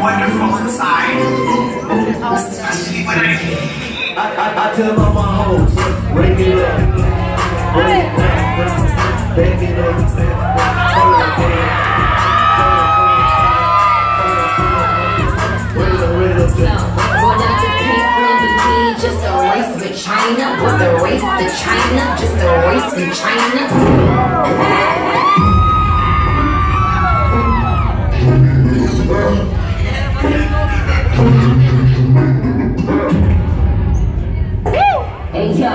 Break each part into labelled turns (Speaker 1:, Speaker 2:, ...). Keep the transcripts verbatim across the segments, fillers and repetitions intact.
Speaker 1: wonderful inside. Especially when I...
Speaker 2: I, I, I tell my mom, break it up, break it down, break it up,
Speaker 3: just a race with China, with the race to China, just a race in China. Hey yo,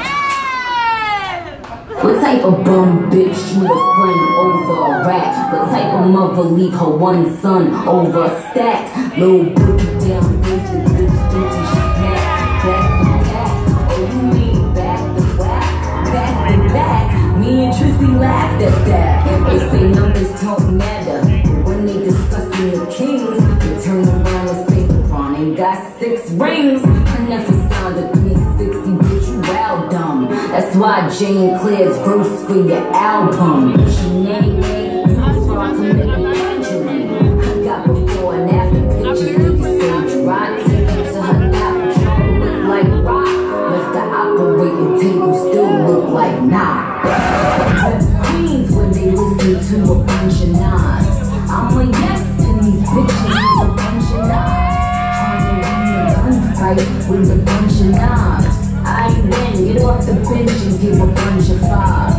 Speaker 3: what type of bum bitch shoot a friend over a rat? What type of mother leave her one son over a stack? Little boogie down basic bitch thinking she back, back to back. Oh, you mean back to whack, back to back? Me and Trizzy laughed at that. They say numbers don't matter, but when they discussing the kings, they turn around and say LeBron ain't got six rings. I never sound a three sixty, bitch, you wild dumb. That's why Jane Claire's verse for your album. She name me, you was wrong to make a injury. I got before and after pictures, niggas say dry. Take it to her lap, trying to look like rock. Left the operating table, still look like nah. Queens when they listen to a bunch of nods. I'm a yes to these bitches, a bunch of nods. Trying to win a gunfight with a bunch of knobs. I win, get off the bench and give a bunch of fives.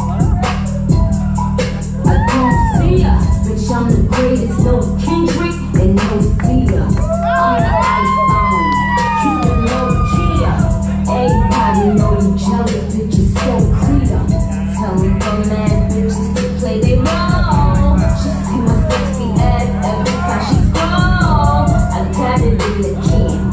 Speaker 3: I don't see ya, bitch, I'm the greatest, no Kendrick and no Sia. I'm the iPhone, keep it low key. Everybody know you jealous, bitch, it's so clear. Tell me bum ass bitches to play they role. She see my sexy ass every time she scroll. I got it in the can.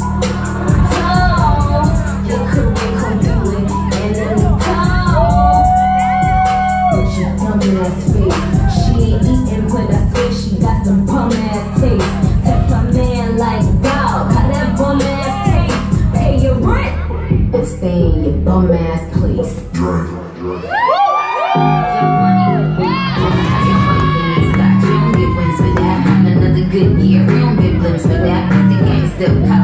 Speaker 3: She ain't eating, but I swear she got some bum ass taste. Text my man like, dog, how that bum ass taste? Pay your rent or stay in your bum ass place. Good year, we don't get blimps for that. The game still